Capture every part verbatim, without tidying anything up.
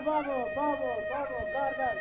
babu, babu, babu, kardeş.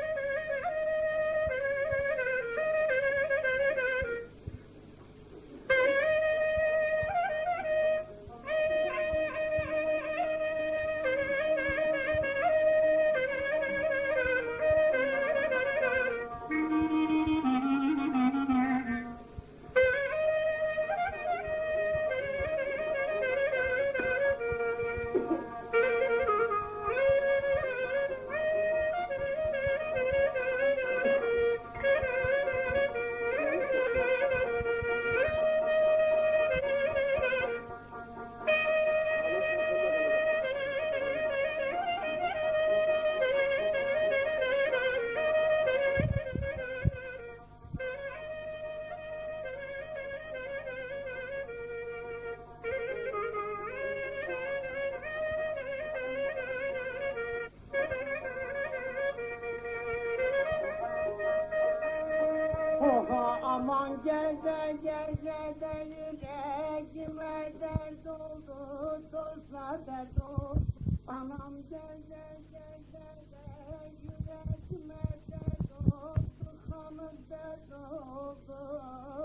Aman geze geze de yüreğime dert oldu, dostlar dert oldu. Anam geze geze de yüreğime dert oldu, hanım dert oldu.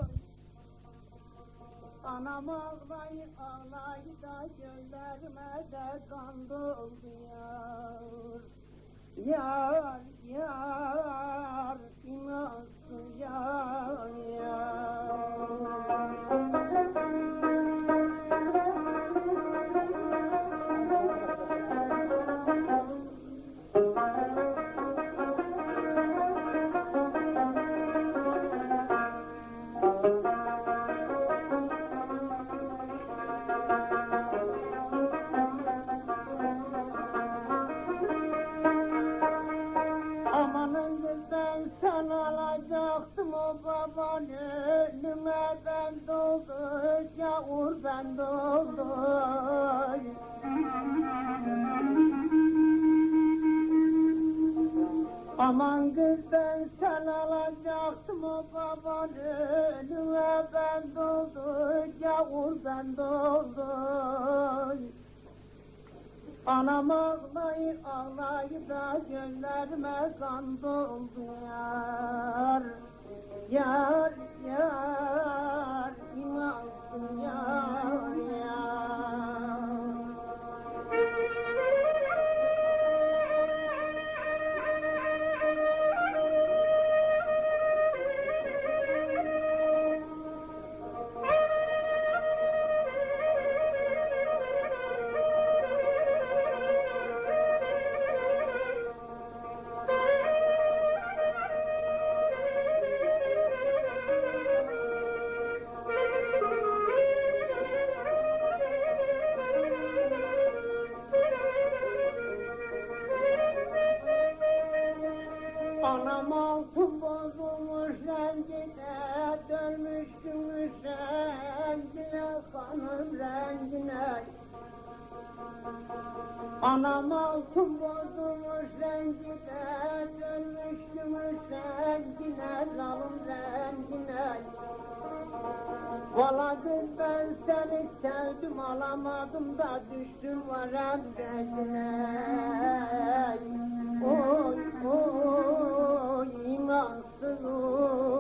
Anam ağlayı ağlayı da gözlerime de kan doldu yar. Yar, yar, imansız yar, yar. Sen alacaktım o baban önüme ben doldu, yağmur ben doldu. Aman kız ben sen alacaktım o baban önüme ben doldu, yağmur ben doldu. Anam ağlayı ağlayı da gözlerime kan doldu yar. Yar, yar, imansız yar, yar. Anam altın bozulmuş rengine, dönmüş gümüş rengine, hanım rengine. Anam altın bozulmuş rengine, dönmüş gümüş rengine, zalım rengine. Valla kız ben seni sevdim alamadım da düştüm varem derdine. Oy oy imansız oy.